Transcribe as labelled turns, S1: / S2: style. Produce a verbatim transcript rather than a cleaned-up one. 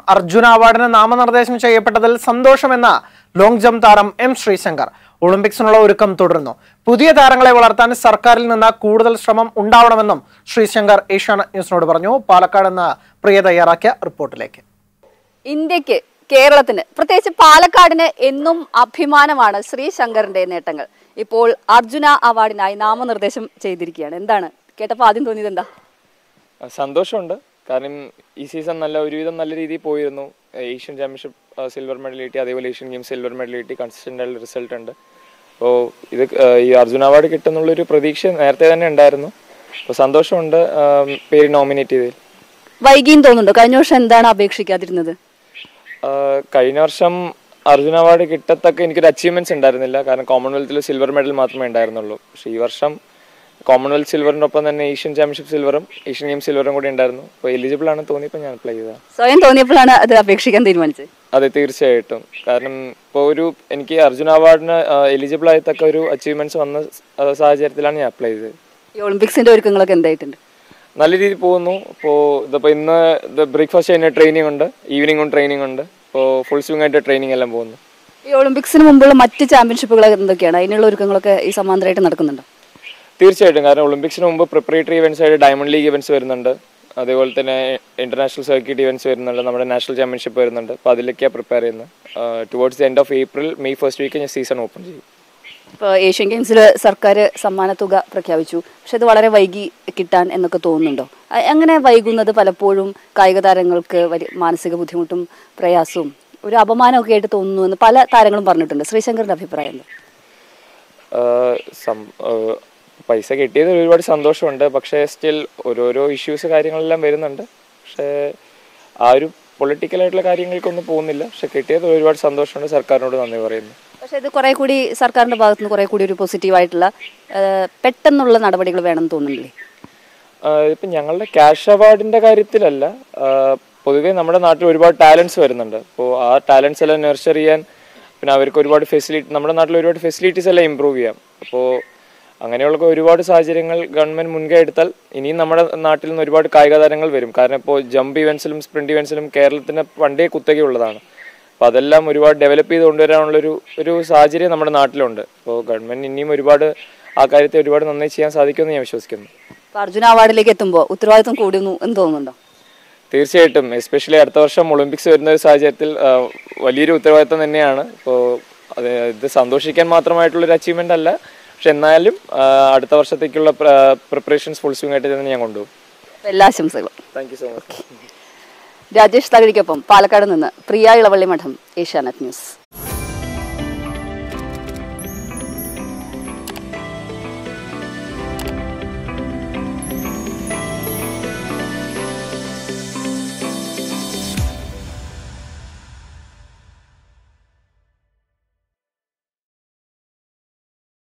S1: അർജുന അവാർഡിന് നാമനിർദ്ദേശം ചെയ്യപ്പെട്ടതിൽ സന്തോഷമെന്ന ലോങ് ജംപ് താരം എം ശ്രീശങ്കർ. ഒളിമ്പിക്സിനുള്ള ഒരുക്കം തുടരുന്നു. പുതിയ താരങ്ങളെ വളർത്താൻ സർക്കാരിൽ നിന്ന് കൂടുതൽ ശ്രമം ഉണ്ടാവണമെന്നും ശ്രീശങ്കർ ഏഷ്യാനെറ്റ് ന്യൂസിനോട് പറഞ്ഞു. പാലക്കാട് നിന്ന് പ്രിയ തയ്യാറാക്കിയ റിപ്പോർട്ടിലേക്ക്.
S2: ഇന്ത്യക്ക്, കേരളത്തിന്, പ്രത്യേകിച്ച് പാലക്കാടിന് എന്നും അഭിമാനമാണ് ശ്രീശങ്കറിന്റെ നേട്ടങ്ങൾ. ഇപ്പോൾ അർജുന അവാർഡിനായി നാമനിർദ്ദേശം ചെയ്തിരിക്കുകയാണ്. എന്താണ് കേട്ടപ്പോൾ ആദ്യം തോന്നിയത്? എന്താ?
S3: സന്തോഷമുണ്ട്. കാരണം ഈ സീസൺ നല്ല ഒരുവിധം നല്ല രീതിയിൽ പോയിരുന്നു. ഏഷ്യൻ ചാമ്പ്യൻഷിപ്പ് സിൽവർ മെഡൽ കിട്ടി, അതേപോലെ ഏഷ്യൻ ഗെയിംസ് സിൽവർ മെഡൽ കിട്ടി. കൺസിസ്റ്റന്റ് ആയിട്ടുള്ള റിസൾട്ട് ഉണ്ട്. അപ്പോൾ ഇത് ഈ അർജുന അവാർഡ് കിട്ടുന്നുള്ളൊരു പ്രതീക്ഷ നേരത്തെ തന്നെ ഉണ്ടായിരുന്നു. അപ്പോൾ സന്തോഷമുണ്ട് പേര് നോമിനേറ്റ് ചെയ്തതിൽ.
S2: വൈകിയും തോന്നുന്നുണ്ടോ? കഴിഞ്ഞ വർഷം എന്താണ് അപേക്ഷിക്കാതിരുന്നത്?
S3: കഴിഞ്ഞ വർഷം അർജുന അവാർഡ് കിട്ടത്തക്ക എനിക്കൊരു അച്ചീവ്മെന്റ്സ് ഉണ്ടായിരുന്നില്ല. കാരണം കോമൺവെൽത്തിൽ സിൽവർ മെഡൽ മാത്രമേ ഉണ്ടായിരുന്നുള്ളൂ. പക്ഷേ ഈ വർഷം കോമൺവെൽത്ത് സിൽവറിനൊപ്പം തന്നെ ഏഷ്യൻ ചാമ്പ്യൻഷിപ്പ് സിൽവറും ഏഷ്യൻ ഗെയിംസ് സിൽവറും കൂടി ഉണ്ടായിരുന്നു. അപ്പോൾ എലിജിബിൾ ആണ് തോന്നിയപ്പോൾ ഞാൻ അപ്ലൈ ചെയ്തതാണ്.
S2: സ്വയം തോന്നിയപ്പോഴാണ് അത് അപേക്ഷിക്കാൻ തീരുമാനിച്ചത്?
S3: അതെ, തീർച്ചയായിട്ടും. കാരണം ഇപ്പോൾ ഒരു എനിക്ക് അർജുന അവാർഡിന് എലിജിബിൾ ആയത്തക്ക ഒരു അച്ചീവ്മെന്റ്സ് വന്ന സാഹചര്യത്തിലാണ് ഞാൻ അപ്ലൈ ചെയ്തത്.
S2: ഈ ഒളിമ്പിക്സിന്റെ ഒരുക്കങ്ങളൊക്കെ എന്തായിട്ടുണ്ട്?
S3: നല്ല രീതിയിൽ പോകുന്നു. ഇപ്പോൾ ഇതിപ്പോൾ ഇന്ന് ബ്രേക്ക്ഫാസ്റ്റ് ചെയ്യുന്ന ട്രെയിനിങ് ഉണ്ട്, ഈവനിങ്ങും ട്രെയിനിങ് ഉണ്ട്. ഇപ്പോൾ ഫുൾ സ്വിംഗ് ആയിട്ട് ട്രെയിനിങ് എല്ലാം പോകുന്നു.
S2: ഈ ഒളിമ്പിക്സിന് മുമ്പുള്ള മറ്റ് ചാമ്പ്യൻഷിപ്പുകൾ എന്തൊക്കെയാണ്? അതിനുള്ള ഒരുക്കങ്ങളൊക്കെ ഈ സമാന്തരമായിട്ട് നടക്കുന്നുണ്ടോ?
S3: തീർച്ചയായിട്ടും. കാരണം ഒളിമ്പിക്സിന് മുമ്പ് പ്രിപ്പറേറ്ററി ഇവന്റ്സ് ആയിട്ട് ഡയമണ്ട് ലീഗ് ഇവന്റ്സ് വരുന്നുണ്ട്. അതേപോലെ തന്നെ ഇന്റർനാഷണൽ സർക്യൂട്ട് ഇവന്റ്സ് വരുന്നുണ്ട്. നമ്മുടെ നാഷണൽ ചാമ്പ്യൻഷിപ്പ് വരുന്നുണ്ട്. അപ്പോൾ അതിലേക്കാണ് പ്രിപ്പയർ ചെയ്യുന്നത്. Towards the end of April May first week ഞാൻ സീസൺ ഓപ്പൺ ചെയ്യും.
S2: ഇപ്പോൾ ഏഷ്യൻ ഗെയിംസിൽ സർക്കാർ സമ്മാനത്തുക പ്രഖ്യാപിച്ചു. പക്ഷെ അത് വളരെ വൈകി കിട്ടാൻ എന്നൊക്കെ തോന്നുന്നുണ്ടോ? അങ്ങനെ വൈകുന്നത് പലപ്പോഴും കായിക താരങ്ങൾക്ക് വലിയ മാനസിക ബുദ്ധിമുട്ടും പ്രയാസവും ഒരു അപമാനമൊക്കെ ആയിട്ട് തോന്നുന്നുവെന്ന് പല താരങ്ങളും പറഞ്ഞിട്ടുണ്ട്. ശ്രീശങ്കറിന്റെ അഭിപ്രായം എന്താ?
S3: പൈസ കിട്ടിയത് ഒരുപാട് സന്തോഷമുണ്ട്. പക്ഷേ സ്റ്റിൽ ഓരോരോ ഇഷ്യൂസ് കാര്യങ്ങളെല്ലാം വരുന്നുണ്ട്. പക്ഷേ ആ ഒരു പൊളിറ്റിക്കലായിട്ടുള്ള കാര്യങ്ങൾക്കൊന്നും പോകുന്നില്ല. പക്ഷെ കിട്ടിയത് ഒരുപാട് സന്തോഷമുണ്ട്. സർക്കാരിനോട് നന്ദി പറയുന്നു.
S2: പക്ഷേ ഇത് കുറെ കൂടി സർക്കാരിന്റെ ഭാഗത്ത് നിന്ന് കുറെ കൂടി ഒരു പോസിറ്റീവായിട്ടുള്ള പെട്ടെന്നുള്ള നടപടികൾ വേണമെന്ന് തോന്നുന്നില്ലേ?
S3: ഇപ്പം ഞങ്ങളുടെ ക്യാഷ് അവാർഡിന്റെ കാര്യത്തിലല്ല, പൊതുവേ നമ്മുടെ നാട്ടിൽ ഒരുപാട് ടാലൻസ് വരുന്നുണ്ട്. അപ്പോൾ ആ ടാലൻസ് എല്ലാം നർച്ചർ ചെയ്യാൻ പിന്നെ അവർക്ക് ഒരുപാട് ഫെസിലിറ്റി, നമ്മുടെ നാട്ടിൽ ഒരുപാട് ഫെസിലിറ്റീസ് എല്ലാം ഇമ്പ്രൂവ് ചെയ്യാം. അപ്പോൾ അങ്ങനെയുള്ള ഒരുപാട് സാഹചര്യങ്ങൾ ഗവൺമെന്റ് മുൻകൈ എടുത്താൽ ഇനിയും നമ്മുടെ നാട്ടിൽ നിന്ന് ഒരുപാട് കായിക താരങ്ങൾ വരും. കാരണം ഇപ്പോൾ ജമ്പ് ഇവന്റ്സിലും സ്പ്രിന്റ് ഇവന്റ്സിലും കേരളത്തിന് പണ്ടേ കുത്തകയുള്ളതാണ്. അപ്പോൾ അതെല്ലാം ഒരുപാട് ഡെവലപ്പ് ചെയ്ത് കൊണ്ടുവരാനുള്ളൊരു ഒരു സാഹചര്യം നമ്മുടെ നാട്ടിലുണ്ട്. അപ്പോൾ ഗവൺമെന്റ് ഇനിയും ഒരുപാട് ആ കാര്യത്തെ ഒരുപാട് നന്നായി ചെയ്യാൻ സാധിക്കുമെന്ന് ഞാൻ വിശ്വസിക്കുന്നു.
S2: അർജുന അവാർഡിലേക്ക് എത്തുമ്പോൾ ഉത്തരവാദിത്വം കൂടുന്നു എന്ന് തോന്നുന്നുണ്ടോ?
S3: തീർച്ചയായിട്ടും. എസ്പെഷ്യലി അടുത്ത വർഷം ഒളിമ്പിക്സ് വരുന്ന ഒരു സാഹചര്യത്തിൽ വലിയൊരു ഉത്തരവാദിത്വം തന്നെയാണ്. ഇപ്പോൾ അത് ഇത് സന്തോഷിക്കാൻ മാത്രമായിട്ടുള്ളൊരു അച്ചീവ്മെന്റ് അല്ല. പക്ഷെ എന്നാലും അടുത്ത വർഷത്തേക്കുള്ള പ്രിപ്പറേഷൻസ് ഫുൾ സ്വിംഗ് ആയിട്ട് തന്നെ ഞാൻ കൊണ്ടുപോകും.
S2: എല്ലാ ആശംസകളും.
S3: Thank you so much.
S2: Rajesh തകഴിക്കൊപ്പം പാലക്കാട് നിന്ന് പ്രിയ ഇളവള്ളി മഠം, ഏഷ്യാനെറ്റ് ന്യൂസ്.